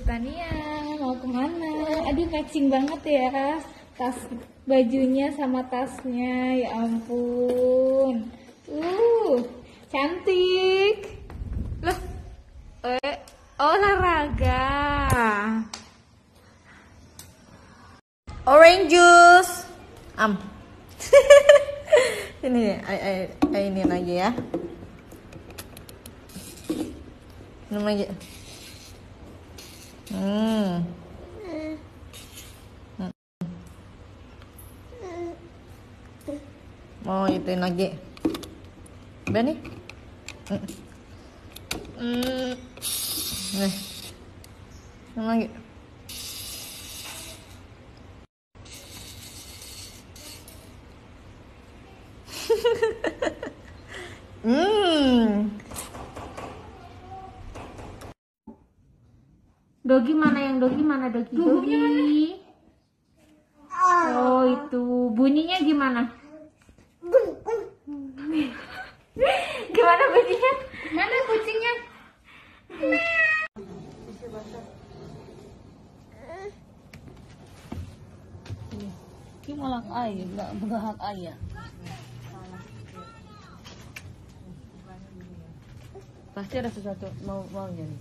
Tania mau kemana? Aduh matching banget ya, tas bajunya sama tasnya, ya ampun. Cantik. Loh, olahraga. Orange juice. Ini ini lagi ya. Minum lagi. Mau ituin lagi. Udah nih. Nih. Minum lagi. Dogi mana yang dogi mana dogi? Dogi. Oh itu bunyinya gimana? Gimana bunyinya? Mana kucingnya? Ini malah ayah, nggak berhak ayah. Pasti ada sesuatu mau jadi.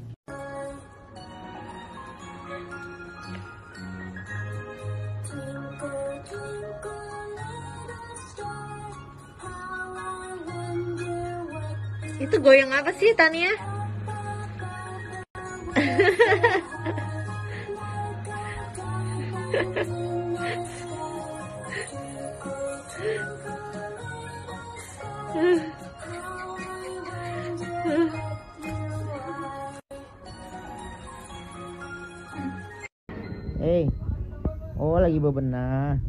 Itu goyang apa sih, Tania? Oh lagi bebenah.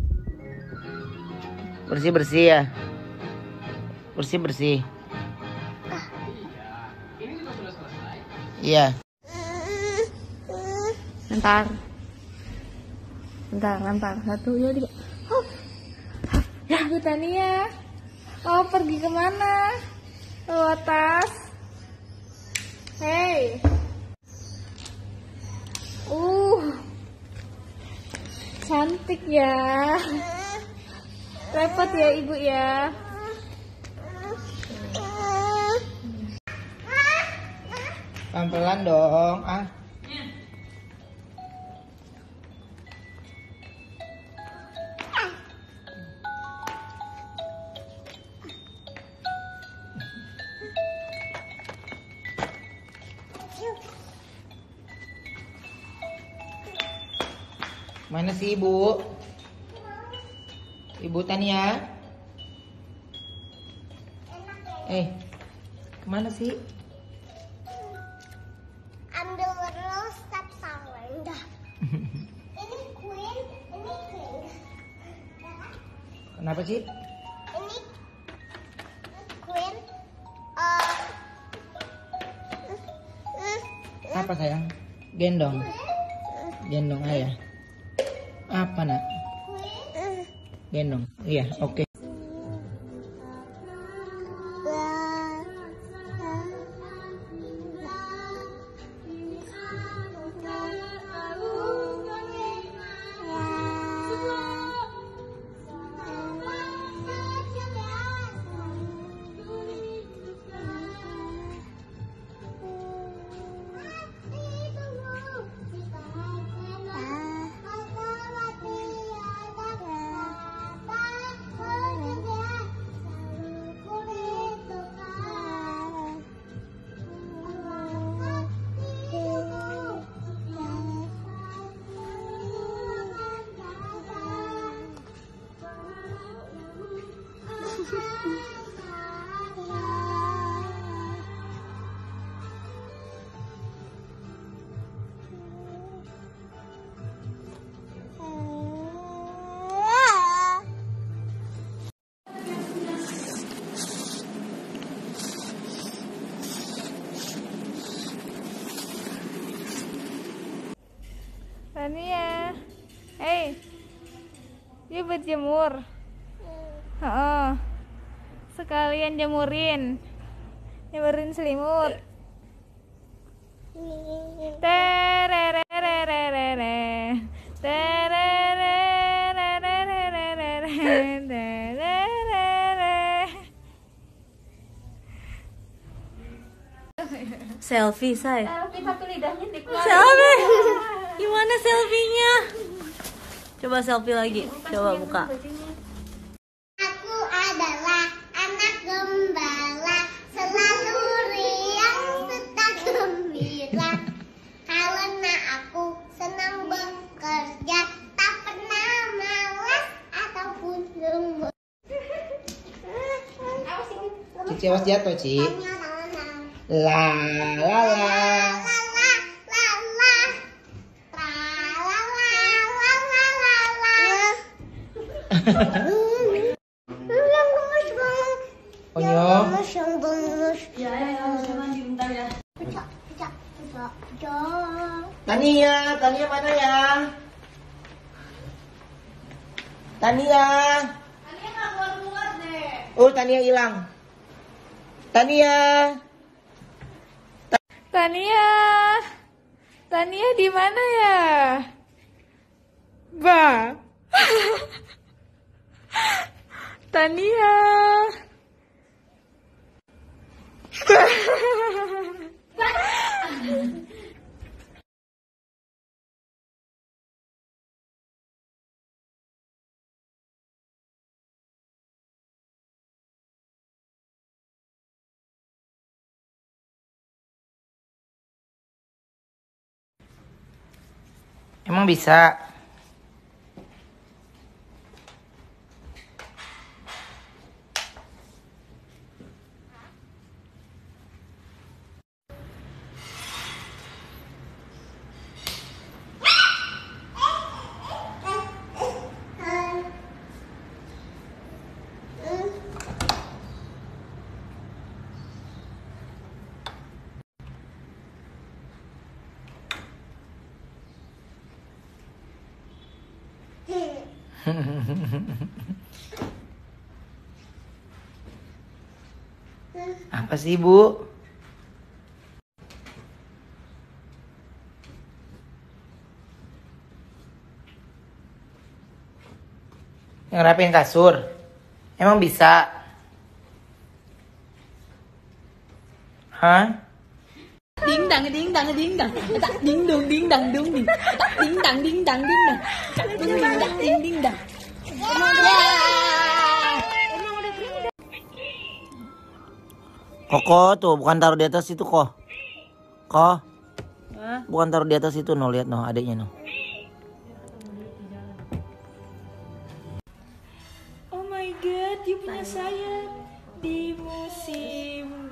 Bersih ya. Bersih. Iya. Bentar. 1, 2, 3. Ya, Bu Tania. Mau pergi kemana? Bawa tas. Hey. Cantik ya. Repot ya ibu ya. Pelan-pelan dong. Mana sih ibu? Ibu Tania? Kemana sih? Ambil terus step saling dah. Ini queen, ini king. Kenapa sih? Ini queen. Apa sayang? Gendong ayah. Apa nak? Gendong. Iya, oke. Tania, yuk berjemur. Sekalian jemurin selimut. Terererererere. Terererererere. Tererere. Selfie, say. Selfie satu lidahnya dikeluarin. Selfie. Gimana selfie-nya? Coba selfie lagi. Coba buka. Aku adalah anak gembala, selalu riang tetap gembira. Karena aku senang bekerja, tak pernah malas ataupun lembur. Cici awas jatuh, Ci. La la la. Onyo. Tania, Tania mana ya? Tania. Tania nggak keluar deh. Oh, Tania hilang. Tania. Tania. Tania di mana ya? Ba. Tania. Emang bisa? Apa sih, Bu? Ngerapin kasur? Emang bisa? Hah? Ding dang ding dang ding dang. Tak ding dong ding dang dong ding. Tak ding dang ding dang ding dang. Tak ding dang ding ding dang. Koko tuh, bukan taruh di atas itu kok. Kok? Bukan taruh di atas itu, no, lihat no, adiknya no. Oh my god, you punya sayap di musim